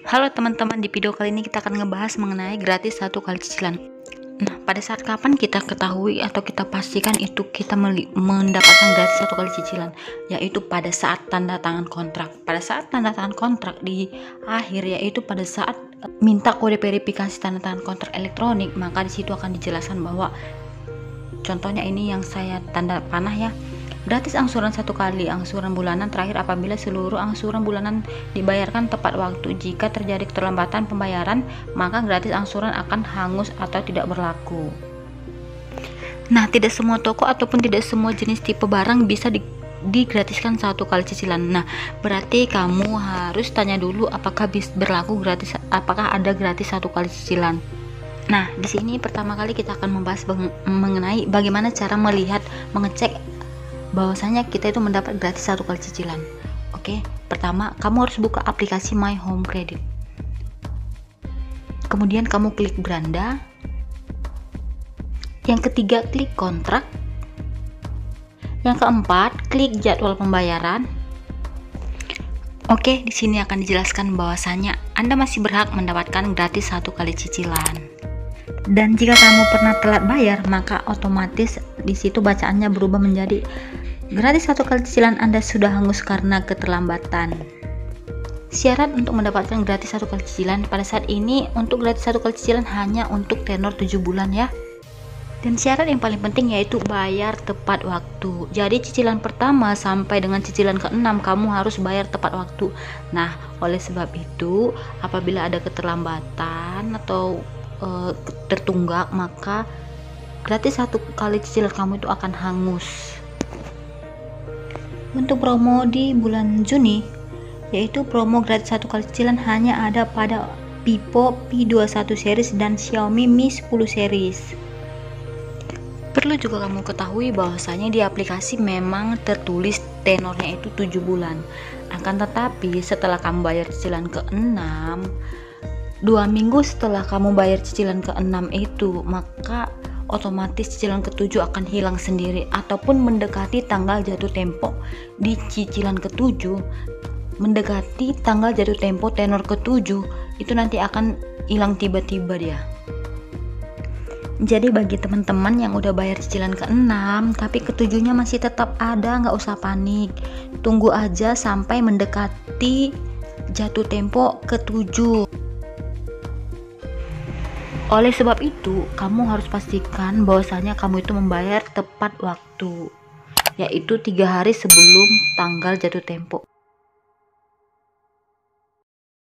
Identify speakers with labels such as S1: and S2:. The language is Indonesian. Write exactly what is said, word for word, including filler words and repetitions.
S1: Halo teman-teman, di video kali ini kita akan ngebahas mengenai gratis satu kali cicilan. Nah, pada saat kapan kita ketahui atau kita pastikan itu kita mendapatkan gratis satu kali cicilan, yaitu pada saat tanda tangan kontrak. Pada saat tanda tangan kontrak di akhir, yaitu pada saat minta kode verifikasi tanda tangan kontrak elektronik, maka di situ akan dijelaskan bahwa contohnya ini yang saya tanda panah ya. Gratis angsuran satu kali, angsuran bulanan terakhir apabila seluruh angsuran bulanan dibayarkan tepat waktu. Jika terjadi keterlambatan pembayaran, maka gratis angsuran akan hangus atau tidak berlaku. Nah, tidak semua toko ataupun tidak semua jenis tipe barang bisa di, digratiskan satu kali cicilan. Nah, berarti kamu harus tanya dulu apakah bisa berlaku gratis, apakah ada gratis satu kali cicilan. Nah, di sini pertama kali kita akan membahas mengenai bagaimana cara melihat, mengecek bahwasanya kita itu mendapat gratis satu kali cicilan. Oke, pertama kamu harus buka aplikasi My Home Credit. Kemudian kamu klik beranda. Yang ketiga, klik kontrak. Yang keempat, klik jadwal pembayaran. Oke, di sini akan dijelaskan bahwasanya Anda masih berhak mendapatkan gratis satu kali cicilan. Dan jika kamu pernah telat bayar, maka otomatis di situ bacaannya berubah menjadi gratis satu kali cicilan Anda sudah hangus karena keterlambatan. Syarat untuk mendapatkan gratis satu kali cicilan pada saat ini, untuk gratis satu kali cicilan hanya untuk tenor tujuh bulan ya. Dan syarat yang paling penting yaitu bayar tepat waktu. Jadi cicilan pertama sampai dengan cicilan keenam kamu harus bayar tepat waktu. Nah, oleh sebab itu apabila ada keterlambatan atau e, tertunggak, maka gratis satu kali cicilan kamu itu akan hangus. Untuk promo di bulan Juni, yaitu promo gratis satu kali cicilan hanya ada pada Vivo V dua puluh satu series dan Xiaomi Mi sepuluh series. Perlu juga kamu ketahui bahwasanya di aplikasi memang tertulis tenornya itu tujuh bulan. Akan tetapi setelah kamu bayar cicilan keenam, dua minggu setelah kamu bayar cicilan keenam itu, maka otomatis cicilan ketujuh akan hilang sendiri ataupun mendekati tanggal jatuh tempo di cicilan ketujuh, mendekati tanggal jatuh tempo tenor ketujuh itu nanti akan hilang tiba-tiba dia. Jadi bagi teman-teman yang udah bayar cicilan keenam tapi ketujuhnya masih tetap ada, nggak usah panik, tunggu aja sampai mendekati jatuh tempo ketujuh. Oleh sebab itu, kamu harus pastikan bahwasanya kamu itu membayar tepat waktu, yaitu tiga hari sebelum tanggal jatuh tempo.